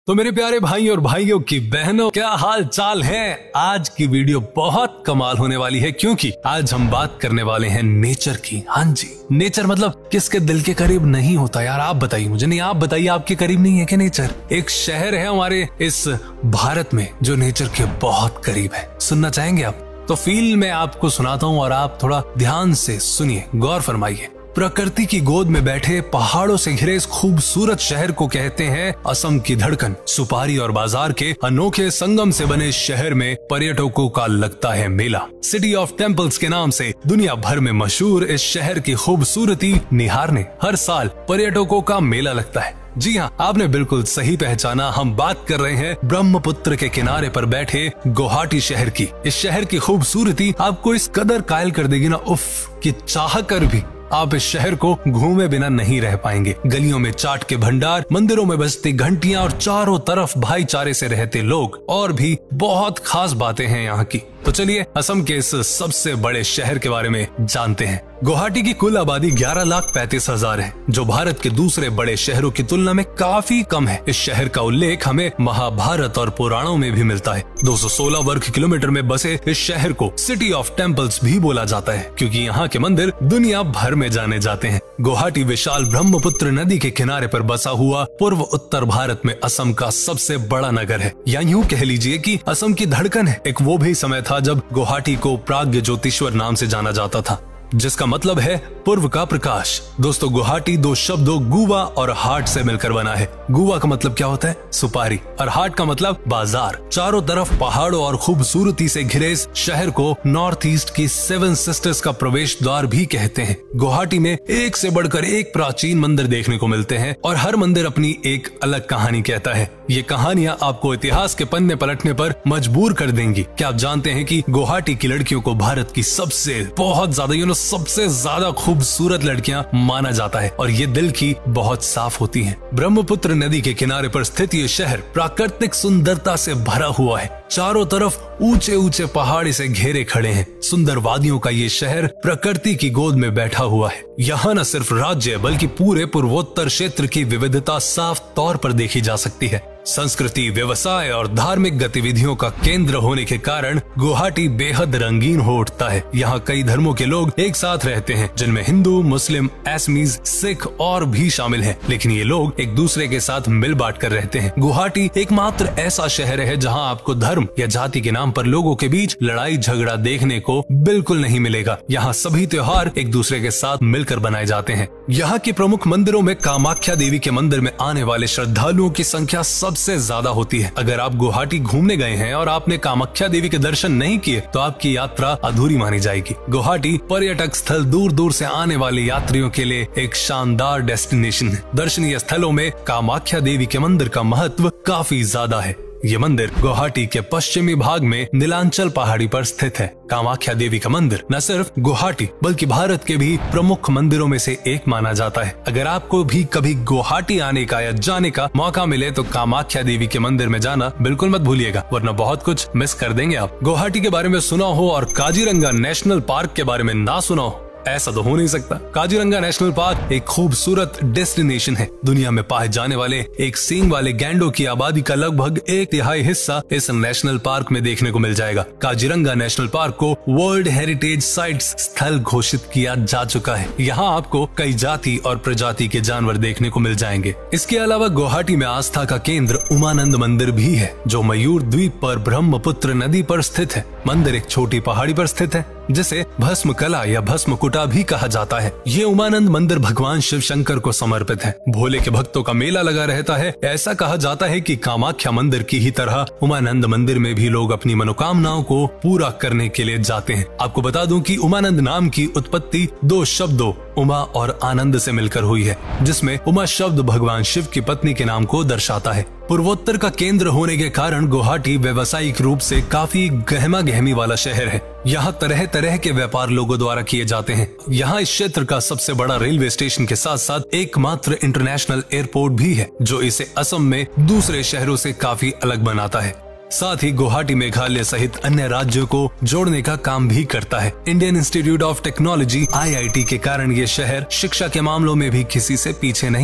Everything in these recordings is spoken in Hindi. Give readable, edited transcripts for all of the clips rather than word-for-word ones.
तो मेरे प्यारे भाई और भाइयों की बहनों, क्या हाल चाल है। आज की वीडियो बहुत कमाल होने वाली है क्योंकि आज हम बात करने वाले हैं नेचर की। हाँ जी, नेचर मतलब किसके दिल के करीब नहीं होता यार, आप बताइए मुझे। नहीं, आप बताइए आपके करीब नहीं है क्या नेचर। एक शहर है हमारे इस भारत में जो नेचर के बहुत करीब है। सुनना चाहेंगे आप? तो फील मैं आपको सुनाता हूँ और आप थोड़ा ध्यान से सुनिए, गौर फरमाइए। प्रकृति की गोद में बैठे पहाड़ों से घिरे इस खूबसूरत शहर को कहते हैं असम की धड़कन। सुपारी और बाजार के अनोखे संगम से बने शहर में पर्यटकों का लगता है मेला। सिटी ऑफ टेम्पल्स के नाम से दुनिया भर में मशहूर इस शहर की खूबसूरती निहारने हर साल पर्यटकों का मेला लगता है। जी हाँ, आपने बिल्कुल सही पहचाना। हम बात कर रहे हैं ब्रह्मपुत्र के किनारे पर बैठे गुवाहाटी शहर की। इस शहर की खूबसूरती आपको इस कदर कायल कर देगी ना, उफ, कि चाह कर भी आप इस शहर को घूमे बिना नहीं रह पाएंगे। गलियों में चाट के भंडार, मंदिरों में बजती घंटियां और चारों तरफ भाईचारे से रहते लोग, और भी बहुत खास बातें हैं यहाँ की। तो चलिए असम के इस सबसे बड़े शहर के बारे में जानते हैं। गुवाहाटी की कुल आबादी 11,35,000 है, जो भारत के दूसरे बड़े शहरों की तुलना में काफी कम है। इस शहर का उल्लेख हमें महाभारत और पुराणों में भी मिलता है। 216 वर्ग किलोमीटर में बसे इस शहर को सिटी ऑफ टेम्पल्स भी बोला जाता है क्योंकि यहाँ के मंदिर दुनिया भर में जाने जाते हैं। गुवाहाटी विशाल ब्रह्मपुत्र नदी के किनारे पर बसा हुआ पूर्व उत्तर भारत में असम का सबसे बड़ा नगर है, या यूँ कह लीजिए कि असम की धड़कन है। एक वो भी समय था जब गुवाहाटी को प्राग्ञ ज्योतिश्वर नाम से जाना जाता था, जिसका मतलब है पूर्व का प्रकाश। दोस्तों, गुवाहाटी दो शब्दों गुवा और हाट से मिलकर बना है। गुवा का मतलब क्या होता है? सुपारी। और हाट का मतलब बाजार। चारों तरफ पहाड़ों और खूबसूरती से घिरे इस शहर को नॉर्थ ईस्ट की 7 सिस्टर्स का प्रवेश द्वार भी कहते हैं। गुवाहाटी में एक से बढ़कर एक प्राचीन मंदिर देखने को मिलते हैं और हर मंदिर अपनी एक अलग कहानी कहता है। ये कहानियां आपको इतिहास के पन्ने पलटने पर मजबूर कर देंगी। क्या आप जानते हैं कि गुवाहाटी की लड़कियों को भारत की बहुत ज्यादा सबसे ज्यादा खूबसूरत लड़कियां माना जाता है और ये दिल की बहुत साफ होती हैं। ब्रह्मपुत्र नदी के किनारे पर स्थित ये शहर प्राकृतिक सुंदरता से भरा हुआ है। चारों तरफ ऊंचे ऊंचे पहाड़ इसे घेरे खड़े हैं। सुंदर वादियों का ये शहर प्रकृति की गोद में बैठा हुआ है। यहाँ न सिर्फ राज्य बल्कि पूरे पूर्वोत्तर क्षेत्र की विविधता साफ तौर पर देखी जा सकती है। संस्कृति, व्यवसाय और धार्मिक गतिविधियों का केंद्र होने के कारण गुवाहाटी बेहद रंगीन हो उठता है। यहाँ कई धर्मों के लोग एक साथ रहते हैं, जिनमें हिंदू, मुस्लिम, एसमीज, सिख और भी शामिल हैं। लेकिन ये लोग एक दूसरे के साथ मिल बांट कर रहते हैं। गुवाहाटी एकमात्र ऐसा शहर है जहाँ आपको धर्म या जाति के नाम पर लोगों के बीच लड़ाई झगड़ा देखने को बिल्कुल नहीं मिलेगा। यहाँ सभी त्योहार एक दूसरे के साथ मिलकर बनाए जाते हैं। यहाँ के प्रमुख मंदिरों में कामाख्या देवी के मंदिर में आने वाले श्रद्धालुओं की संख्या सबसे ज्यादा होती है। अगर आप गुवाहाटी घूमने गए हैं और आपने कामाख्या देवी के दर्शन नहीं किए तो आपकी यात्रा अधूरी मानी जाएगी। गुवाहाटी पर्यटक स्थल दूर दूर से आने वाले यात्रियों के लिए एक शानदार डेस्टिनेशन है। दर्शनीय स्थलों में कामाख्या देवी के मंदिर का महत्व काफी ज्यादा है। ये मंदिर गुवाहाटी के पश्चिमी भाग में नीलांचल पहाड़ी पर स्थित है। कामाख्या देवी का मंदिर न सिर्फ गुवाहाटी बल्कि भारत के भी प्रमुख मंदिरों में से एक माना जाता है। अगर आपको भी कभी गुवाहाटी आने का या जाने का मौका मिले तो कामाख्या देवी के मंदिर में जाना बिल्कुल मत भूलिएगा, वरना बहुत कुछ मिस कर देंगे आप। गुवाहाटी के बारे में सुना हो और काजीरंगा नेशनल पार्क के बारे में ना सुना हो, ऐसा तो हो नहीं सकता। काजीरंगा नेशनल पार्क एक खूबसूरत डेस्टिनेशन है। दुनिया में पाए जाने वाले एक सींग वाले गैंडों की आबादी का लगभग 1/3 हिस्सा इस नेशनल पार्क में देखने को मिल जाएगा। काजीरंगा नेशनल पार्क को वर्ल्ड हेरिटेज साइट्स स्थल घोषित किया जा चुका है। यहाँ आपको कई जाति और प्रजाति के जानवर देखने को मिल जाएंगे। इसके अलावा गुवाहाटी में आस्था का केंद्र उमानंद मंदिर भी है, जो मयूर द्वीप पर ब्रह्मपुत्र नदी पर स्थित है। मंदिर एक छोटी पहाड़ी पर स्थित है जिसे भस्म कला या भस्म कुटा भी कहा जाता है। ये उमानंद मंदिर भगवान शिव शंकर को समर्पित है। भोले के भक्तों का मेला लगा रहता है। ऐसा कहा जाता है कि कामाख्या मंदिर की ही तरह उमानंद मंदिर में भी लोग अपनी मनोकामनाओं को पूरा करने के लिए जाते हैं। आपको बता दूं कि उमानंद नाम की उत्पत्ति 2 शब्दों उमा और आनंद से मिलकर हुई है, जिसमें उमा शब्द भगवान शिव की पत्नी के नाम को दर्शाता है। पूर्वोत्तर का केंद्र होने के कारण गुवाहाटी व्यावसायिक रूप से काफी गहमा गहमी वाला शहर है। यहाँ तरह तरह के व्यापार लोगों द्वारा किए जाते हैं। यहाँ इस क्षेत्र का सबसे बड़ा रेलवे स्टेशन के साथ साथ एकमात्र इंटरनेशनल एयरपोर्ट भी है, जो इसे असम में दूसरे शहरों से काफी अलग बनाता है। साथ ही गुवाहाटी मेघालय सहित अन्य राज्यों को जोड़ने का काम भी करता है। Indian institute of technology (IIT) के कारण ये शहर शिक्षा के मामलों में भी किसी से पीछे नहीं है।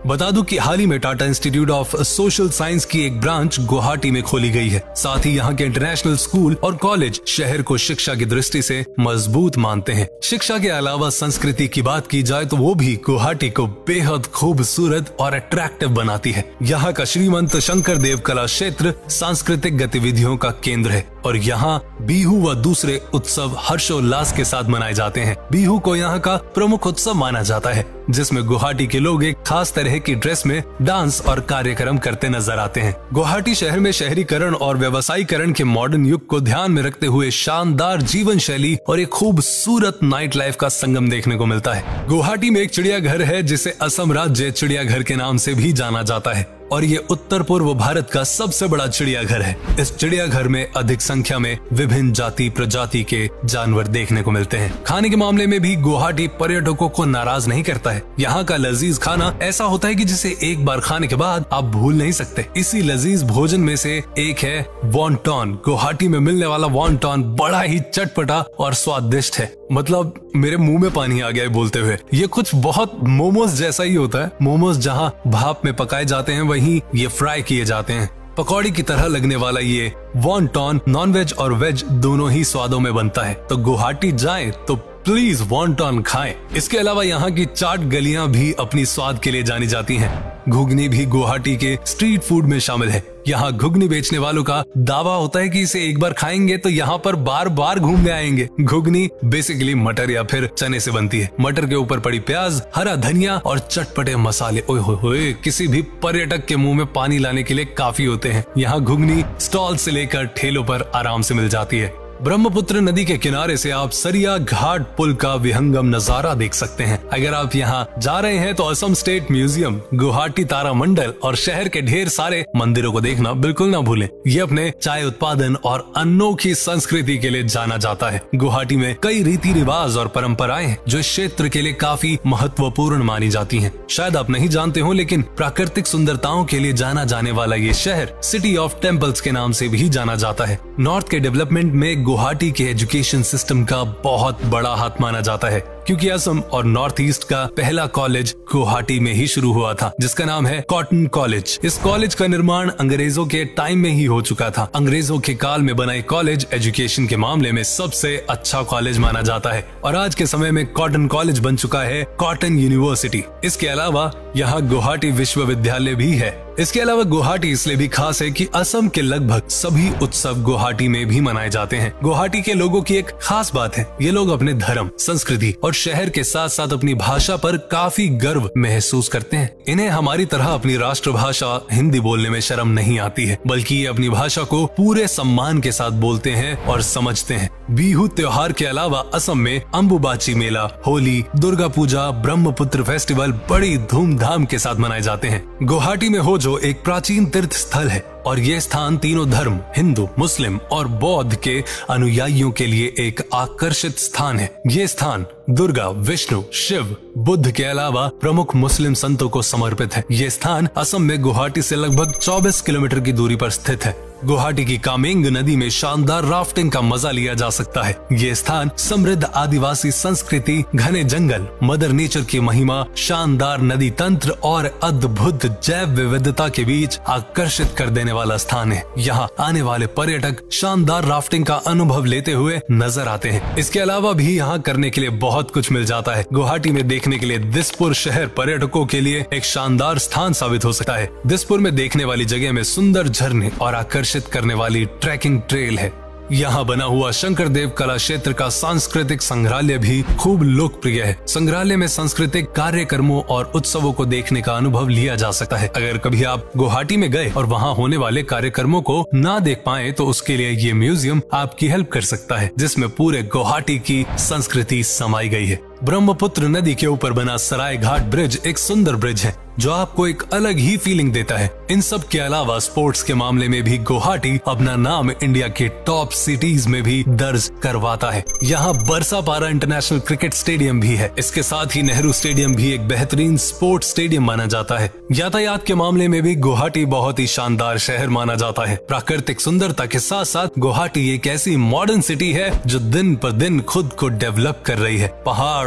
बता दूं कि हाल ही में Tata institute of social science की एक ब्रांच गुवाहाटी में खोली गई है। साथ ही यहाँ के इंटरनेशनल स्कूल और कॉलेज शहर को शिक्षा की दृष्टि से मजबूत मानते हैं। शिक्षा के अलावा संस्कृति की बात की जाए तो वो भी गुवाहाटी को बेहद खूबसूरत और अट्रैक्टिव बनाती है। यहाँ का श्रीमंत शंकर देव कला क्षेत्र सांस्कृतिक गतिविधियों का केंद्र है और यहाँ बिहू व दूसरे उत्सव हर्षोल्लास के साथ मनाए जाते हैं। बिहू को यहाँ का प्रमुख उत्सव माना जाता है, जिसमें गुवाहाटी के लोग एक खास तरह की ड्रेस में डांस और कार्यक्रम करते नजर आते हैं। गुवाहाटी शहर में शहरीकरण और व्यवसायीकरण के मॉडर्न युग को ध्यान में रखते हुए शानदार जीवन शैली और एक खूबसूरत नाइट लाइफ का संगम देखने को मिलता है। गुवाहाटी में एक चिड़ियाघर है जिसे असम राज्य चिड़ियाघर के नाम से भी जाना जाता है और ये उत्तर पूर्व भारत का सबसे बड़ा चिड़ियाघर है। इस चिड़ियाघर में अधिक संख्या में विभिन्न जाति प्रजाति के जानवर देखने को मिलते हैं। खाने के मामले में भी गुवाहाटी पर्यटकों को नाराज नहीं करता है। यहाँ का लजीज खाना ऐसा होता है कि जिसे एक बार खाने के बाद आप भूल नहीं सकते। इसी लजीज भोजन में से एक है वॉन्टॉन। गुवाहाटी में मिलने वाला वॉन्टॉन बड़ा ही चटपटा और स्वादिष्ट है। मतलब मेरे मुंह में पानी आ गया है बोलते हुए। ये कुछ बहुत मोमोज जैसा ही होता है। मोमोज जहाँ भाप में पकाए जाते हैं वहीं ये फ्राई किए जाते हैं। पकौड़ी की तरह लगने वाला ये वॉन्टॉन नॉनवेज और वेज दोनों ही स्वादों में बनता है। तो गुवाहाटी जाएं तो प्लीज वॉन्टॉन खाएं। इसके अलावा यहाँ की चाट गलियां भी अपनी स्वाद के लिए जानी जाती हैं। घुगनी भी गुवाहाटी के स्ट्रीट फूड में शामिल है। यहाँ घुगनी बेचने वालों का दावा होता है कि इसे एक बार खाएंगे तो यहाँ पर बार बार घूमने आएंगे। घुगनी बेसिकली मटर या फिर चने से बनती है। मटर के ऊपर पड़ी प्याज, हरा धनिया और चटपटे मसाले ओए होए किसी भी पर्यटक के मुंह में पानी लाने के लिए काफी होते हैं। यहाँ घुगनी स्टॉल से लेकर ठेलों पर आराम से मिल जाती है। ब्रह्मपुत्र नदी के किनारे से आप सरिया घाट पुल का विहंगम नजारा देख सकते हैं। अगर आप यहाँ जा रहे हैं तो असम स्टेट म्यूजियम, गुवाहाटी तारामंडल और शहर के ढेर सारे मंदिरों को देखना बिल्कुल ना भूलें। ये अपने चाय उत्पादन और अनोखी संस्कृति के लिए जाना जाता है। गुवाहाटी में कई रीति रिवाज और परंपराएं हैं जो इस क्षेत्र के लिए काफी महत्वपूर्ण मानी जाती हैं। शायद आप नहीं जानते हो, लेकिन प्राकृतिक सुंदरताओं के लिए जाना जाने वाला ये शहर सिटी ऑफ टेम्पल्स के नाम से भी जाना जाता है। नॉर्थ के डेवलपमेंट में गुवाहाटी के एजुकेशन सिस्टम का बहुत बड़ा हाथ माना जाता है, क्योंकि असम और नॉर्थ ईस्ट का पहला कॉलेज गुवाहाटी में ही शुरू हुआ था, जिसका नाम है कॉटन कॉलेज। इस कॉलेज का निर्माण अंग्रेजों के टाइम में ही हो चुका था। अंग्रेजों के काल में बना कॉलेज एजुकेशन के मामले में सबसे अच्छा कॉलेज माना जाता है और आज के समय में कॉटन कॉलेज बन चुका है कॉटन यूनिवर्सिटी। इसके अलावा यहाँ गुवाहाटी विश्वविद्यालय भी है। इसके अलावा गुवाहाटी इसलिए भी खास है कि असम के लगभग सभी उत्सव गुवाहाटी में भी मनाए जाते हैं। गुवाहाटी के लोगों की एक खास बात है, ये लोग अपने धर्म, संस्कृति और शहर के साथ साथ अपनी भाषा पर काफी गर्व महसूस करते हैं। इन्हें हमारी तरह अपनी राष्ट्रभाषा हिंदी बोलने में शर्म नहीं आती है, बल्कि ये अपनी भाषा को पूरे सम्मान के साथ बोलते हैं और समझते हैं। बिहू त्योहार के अलावा असम में अम्बुबाची मेला, होली, दुर्गा पूजा, ब्रह्मपुत्र फेस्टिवल बड़ी धूमधाम के साथ मनाए जाते हैं। गुवाहाटी में होजो एक प्राचीन तीर्थ स्थल है और ये स्थान तीनों धर्म, हिंदू, मुस्लिम और बौद्ध के अनुयायियों के लिए एक आकर्षित स्थान है। ये स्थान दुर्गा, विष्णु, शिव, बुद्ध के अलावा प्रमुख मुस्लिम संतों को समर्पित है। ये स्थान असम में गुवाहाटी से लगभग 24 किलोमीटर की दूरी पर स्थित है। गुवाहाटी की कामेंग नदी में शानदार राफ्टिंग का मजा लिया जा सकता है। ये स्थान समृद्ध आदिवासी संस्कृति, घने जंगल, मदर नेचर की महिमा, शानदार नदी तंत्र और अद्भुत जैव विविधता के बीच आकर्षित कर देने वाला स्थान है। यहाँ आने वाले पर्यटक शानदार राफ्टिंग का अनुभव लेते हुए नजर आते हैं। इसके अलावा भी यहाँ करने के लिए बहुत कुछ मिल जाता है। गुवाहाटी में देखने के लिए दिसपुर शहर पर्यटकों के लिए एक शानदार स्थान साबित हो सकता है। दिसपुर में देखने वाली जगह में सुंदर झरने और आकर्षित करने वाली ट्रैकिंग ट्रेल है। यहाँ बना हुआ शंकर देव कला क्षेत्र का सांस्कृतिक संग्रहालय भी खूब लोकप्रिय है। संग्रहालय में सांस्कृतिक कार्यक्रमों और उत्सवों को देखने का अनुभव लिया जा सकता है। अगर कभी आप गुवाहाटी में गए और वहाँ होने वाले कार्यक्रमों को ना देख पाए तो उसके लिए ये म्यूजियम आपकी हेल्प कर सकता है, जिसमें पूरे गुवाहाटी की संस्कृति समाई गई है। ब्रह्मपुत्र नदी के ऊपर बना सराय घाट ब्रिज एक सुंदर ब्रिज है जो आपको एक अलग ही फीलिंग देता है। इन सब के अलावा स्पोर्ट्स के मामले में भी गुवाहाटी अपना नाम इंडिया के टॉप सिटीज में भी दर्ज करवाता है। यहाँ बरसापारा इंटरनेशनल क्रिकेट स्टेडियम भी है। इसके साथ ही नेहरू स्टेडियम भी एक बेहतरीन स्पोर्ट्स स्टेडियम माना जाता है। यातायात के मामले में भी गुवाहाटी बहुत ही शानदार शहर माना जाता है। प्राकृतिक सुंदरता के साथ साथ गुवाहाटी एक ऐसी मॉडर्न सिटी है जो दिन पर दिन खुद को डेवलप कर रही है। पहाड़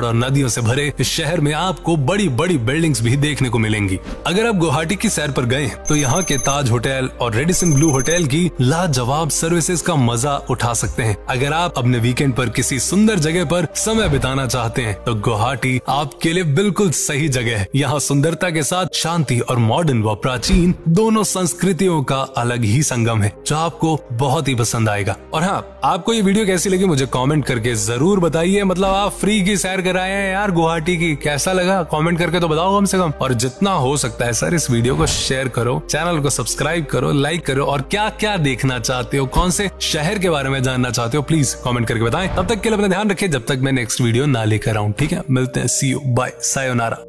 और नदियों से भरे इस शहर में आपको बड़ी बड़ी बिल्डिंग्स भी देखने को मिलेंगी। अगर आप गुवाहाटी की सैर पर गए तो यहाँ के ताज होटल और रेडिसन ब्लू होटल की लाजवाब सर्विसेज का मजा उठा सकते हैं। अगर आप अपने वीकेंड पर किसी सुंदर जगह पर समय बिताना चाहते हैं तो गुवाहाटी आपके लिए बिल्कुल सही जगह है। यहाँ सुंदरता के साथ शांति और मॉडर्न व प्राचीन दोनों संस्कृतियों का अलग ही संगम है, जो आपको बहुत ही पसंद आएगा। और हाँ, आपको ये वीडियो कैसी लगी मुझे कमेंट करके जरूर बताइए। मतलब आप फ्री की सैर कराए हैं यार गुवाहाटी की, कैसा लगा कमेंट करके तो बताओ कम से कम। और जितना हो सकता है सर इस वीडियो को शेयर करो, चैनल को सब्सक्राइब करो, लाइक करो, और क्या क्या देखना चाहते हो, कौन से शहर के बारे में जानना चाहते हो प्लीज कमेंट करके बताएं। तब तक के लिए अपना ध्यान रखिए, जब तक मैं नेक्स्ट वीडियो ना लेकर आऊं। ठीक है, मिलते हैं, सी यू, बाय, सायोनारा।